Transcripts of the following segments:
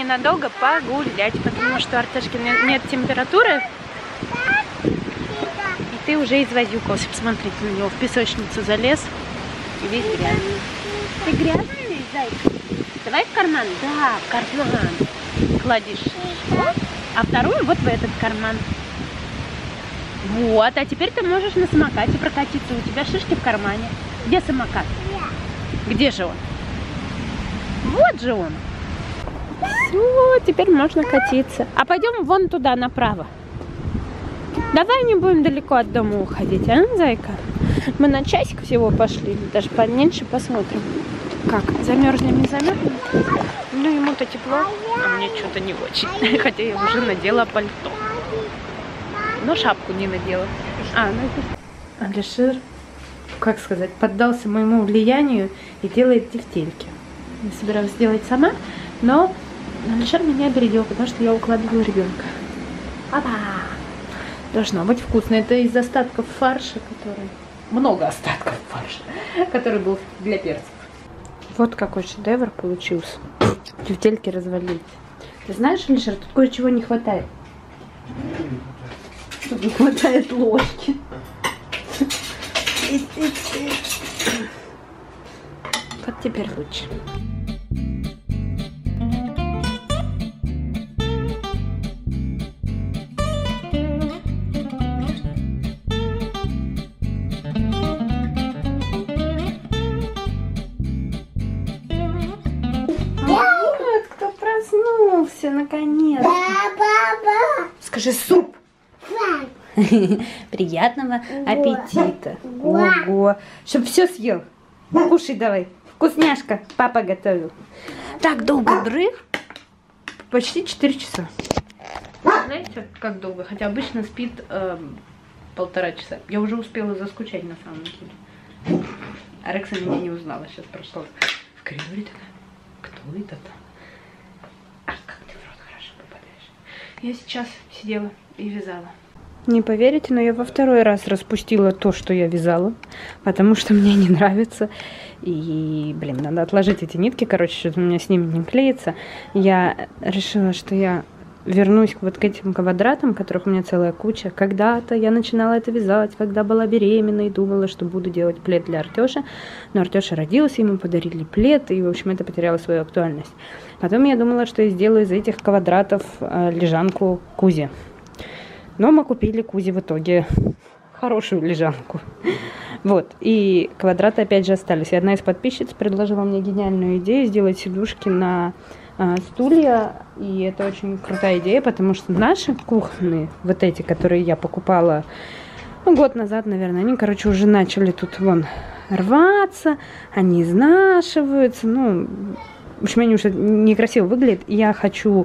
ненадолго погулять, потому что Артешке нет температуры. И ты уже извозюкался. Посмотрите на него, в песочницу залез и весь грязный. Ты грязный, зайка? Давай в карман? Да, в карман. Кладешь. А вторую вот в этот карман. Вот, а теперь ты можешь на самокате прокатиться. У тебя шишки в кармане. Где самокат? Где же он? Вот же он. Все, теперь можно катиться. А пойдем вон туда, направо. Давай не будем далеко от дома уходить, а, зайка? Мы на часик всего пошли, даже поменьше, посмотрим. Как, замерзнем, не замерзнем? Ну, ему-то тепло, а мне что-то не очень. Хотя я уже надела пальто. Но шапку не надела. Алишер, как сказать, поддался моему влиянию и делает тефтельки. Я собиралась сделать сама, но Алишер меня опередил, потому что я укладывала ребенка. Опа! Должно быть вкусно. Это из остатков фарша, который... Много остатков фарша, который был для перцев. Вот какой шедевр получился. Тефтельки развалились. Ты знаешь, Алишер, тут кое-чего не хватает. Тут не хватает ложки. Вот теперь лучше. Вот кто проснулся наконец-то. Скажи суп. Приятного аппетита. Ого. Чтоб все съел. Кушай давай. Вкусняшка. Папа готовил. Так долго дрых. Почти 4 часа. Знаете, как долго? Хотя обычно спит 1,5 часа. Я уже успела заскучать на самом деле. Арекса меня не узнала. Сейчас прошла в коридоре такая. Кто это там? Ах, как ты в рот хорошо попадаешь. Я сейчас сидела и вязала. Не поверите, но я во второй раз распустила то, что я вязала, потому что мне не нравится. И, блин, надо отложить эти нитки, короче, что-то у меня с ними не клеится. Я решила, что я вернусь вот к этим квадратам, которых у меня целая куча. Когда-то я начинала это вязать, когда была беременна и думала, что буду делать плед для Артёши. Но Артёша родился, ему подарили плед, и, в общем, это потеряло свою актуальность. Потом я думала, что я сделаю из этих квадратов лежанку Кузе. Но мы купили Кузе в итоге хорошую лежанку. Вот. И квадраты опять же остались. И одна из подписчиц предложила мне гениальную идею сделать сидушки на стулья. И это очень крутая идея, потому что наши кухонные, вот эти, которые я покупала год назад, наверное, они, короче, уже начали тут вон рваться, они изнашиваются. Ну, в общем, они уже некрасиво выглядят. И я хочу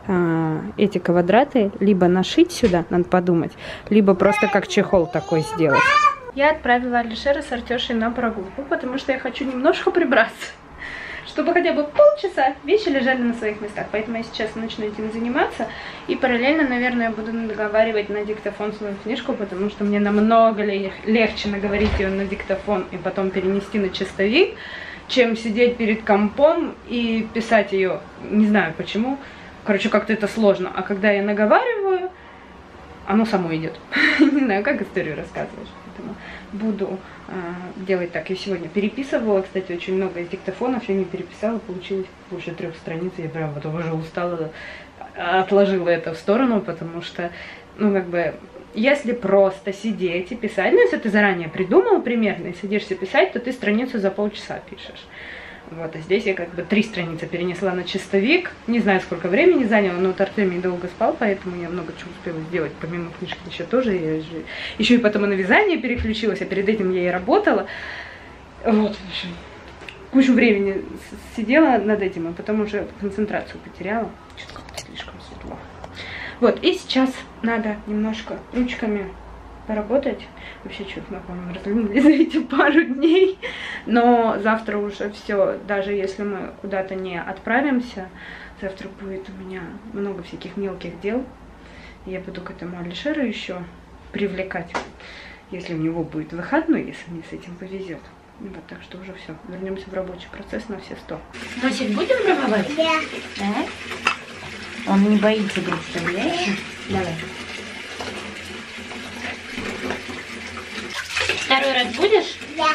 эти квадраты либо нашить сюда, надо подумать, либо просто как чехол такой сделать. Я отправила Алишера с Артешей на прогулку, потому что я хочу немножко прибраться, чтобы хотя бы полчаса вещи лежали на своих местах. Поэтому я сейчас начну этим заниматься. И параллельно, наверное, буду наговаривать на диктофон свою книжку, потому что мне намного легче наговорить ее на диктофон и потом перенести на чистовик, чем сидеть перед компом и писать ее. Не знаю почему. Короче, как-то это сложно. А когда я наговариваю, оно само идет. Не знаю, как историю рассказываешь. Поэтому буду делать так. Я сегодня переписывала, кстати, очень много из диктофонов. Я не переписала, получилось больше 3 страниц. Я прям вот уже устала, отложила это в сторону, потому что, ну, как бы, если просто сидеть и писать, ну, если ты заранее придумал примерно и сидишься писать, то ты страницу за полчаса пишешь. Вот, а здесь я как бы 3 страницы перенесла на чистовик. Не знаю, сколько времени заняло, но вот Артемий долго спал, поэтому я много чего успела сделать. Помимо книжки еще тоже. Я еще и потом и на вязание переключилась, а перед этим я и работала. Вот, в общем, кучу времени сидела над этим, а потом уже концентрацию потеряла. Что-то как-то слишком светло. Вот, и сейчас надо немножко ручками поработать. Вообще что-то мы, по-моему, разлюбили за эти пару дней. Но завтра уже все, даже если мы куда-то не отправимся, завтра будет у меня много всяких мелких дел. Я буду к этому Алишера еще привлекать, если у него будет выходной, если мне с этим повезет. Вот, так что уже все. Вернемся в рабочий процесс на все 100. Носик будем пробовать? Да. Он не боится, представляешь? Давай. Второй раз будешь? Да.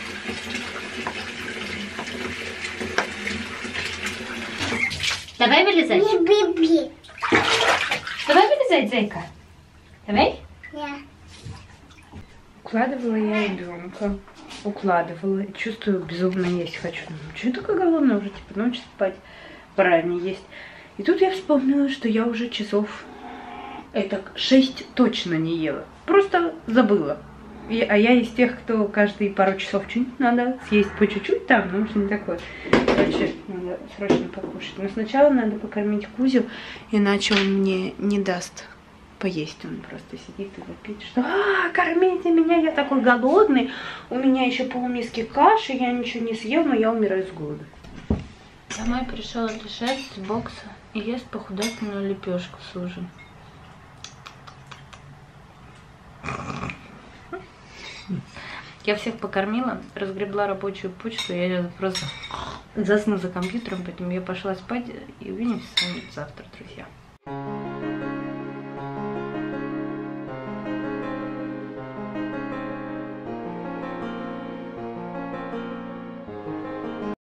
Давай вылезать. Не биби. Давай вылезать, зайка. Давай. Да. Укладывала я ребенка. Укладывала. И чувствую, безумно есть хочу. Что я такая голодная уже? Типа ночь спать. Пора мне есть. И тут я вспомнила, что я уже часов 6 точно не ела. Просто забыла. А я из тех, кто каждые пару часов что-нибудь надо съесть по чуть-чуть там, ну что не такое. Короче, надо срочно покушать. Но сначала надо покормить Кузю, иначе он мне не даст поесть. Он просто сидит и вопит, что кормите меня, я такой голодный, у меня еще полмиски каши, я ничего не съел, но я умираю с голоду. Домой пришел Алишер с бокса и ест похудательную лепешку с ужином. Я всех покормила, разгребла рабочую почту, я просто засну за компьютером, поэтому я пошла спать и увидимся с вами завтра, друзья.